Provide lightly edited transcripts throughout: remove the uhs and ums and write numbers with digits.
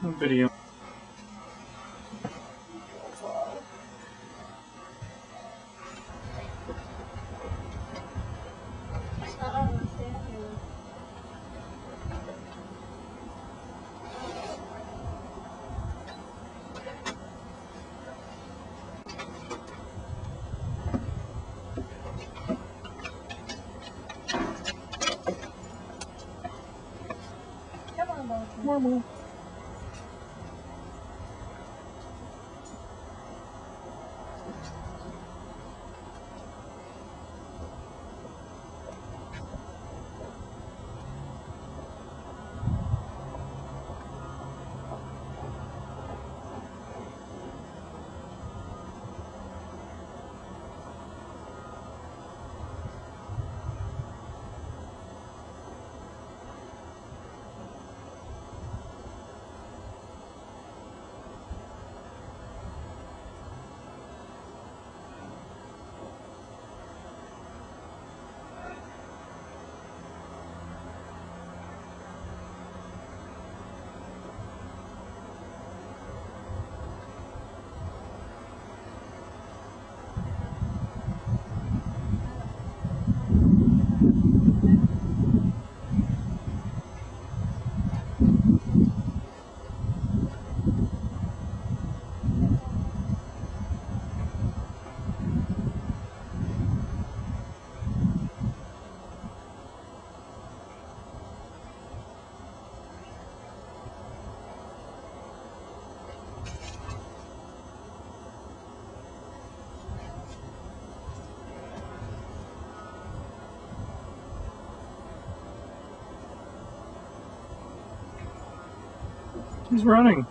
video. Normal. He's running.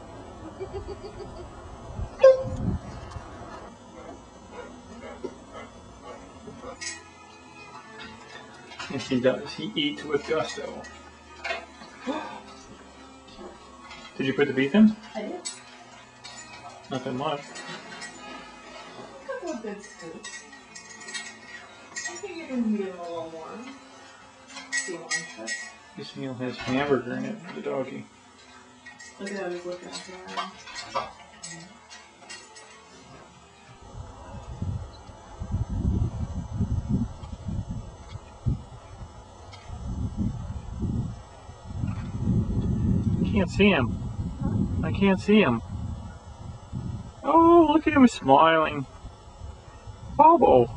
Yes, he does. He eats with gusto. Did you put the beef in? I did. Not that much. A couple of good scoops. I think you can give him a little more. See one cut. This meal has hamburger in it for the doggy. Look at how he's looking at that. I can't see him. I can't see him. Oh, look at him smiling. Bobo.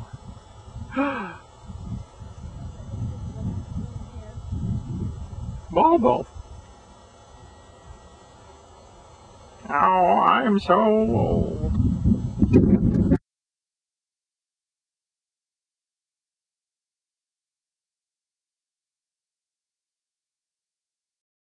Bobo. Oh, I'm so old.